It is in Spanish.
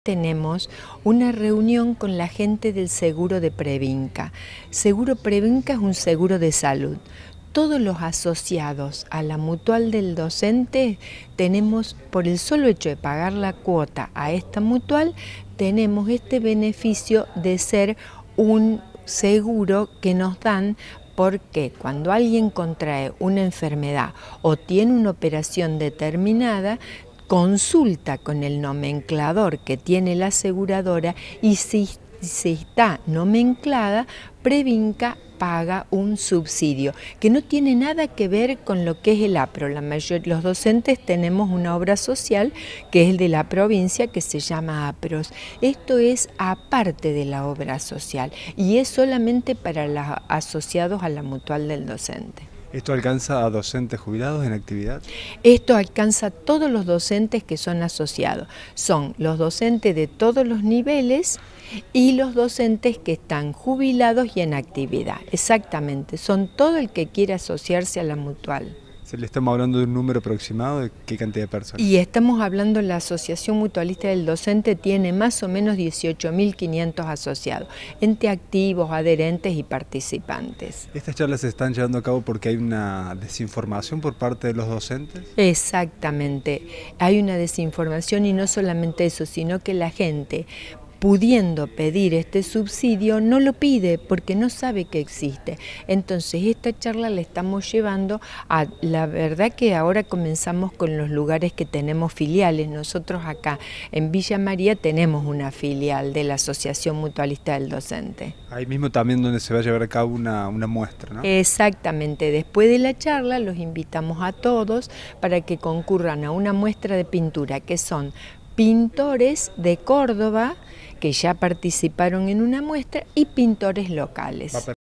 Tenemos una reunión con la gente del seguro de Previnca. Seguro Previnca es un seguro de salud. Todos los asociados a la mutual del docente tenemos, por el solo hecho de pagar la cuota a esta mutual, tenemos este beneficio de ser un seguro que nos dan, porque cuando alguien contrae una enfermedad o tiene una operación determinada, consulta con el nomenclador que tiene la aseguradora y si está nomenclada, Previnca paga un subsidio que no tiene nada que ver con lo que es el APRO. Los docentes tenemos una obra social que es el de la provincia que se llama APROS. Esto es aparte de la obra social y es solamente para los asociados a la mutual del docente. ¿Esto alcanza a docentes jubilados en actividad? Esto alcanza a todos los docentes que son asociados. Son los docentes de todos los niveles y los docentes que están jubilados y en actividad. Exactamente, son todo el que quiere asociarse a la mutual. ¿Le estamos hablando de un número aproximado de qué cantidad de personas? Y estamos hablando, la Asociación Mutualista del Docente tiene más o menos 18.500 asociados, entre activos, adherentes y participantes. ¿Estas charlas se están llevando a cabo porque hay una desinformación por parte de los docentes? Exactamente, hay una desinformación y no solamente eso, sino que la gente, pudiendo pedir este subsidio, no lo pide porque no sabe que existe. Entonces esta charla la estamos llevando a, la verdad que ahora comenzamos con los lugares que tenemos filiales. Nosotros acá en Villa María tenemos una filial de la Asociación Mutualista del Docente. Ahí mismo también donde se va a llevar a cabo una muestra, ¿no? Exactamente, después de la charla los invitamos a todos para que concurran a una muestra de pintura que son pintores de Córdoba que ya participaron en una muestra y pintores locales.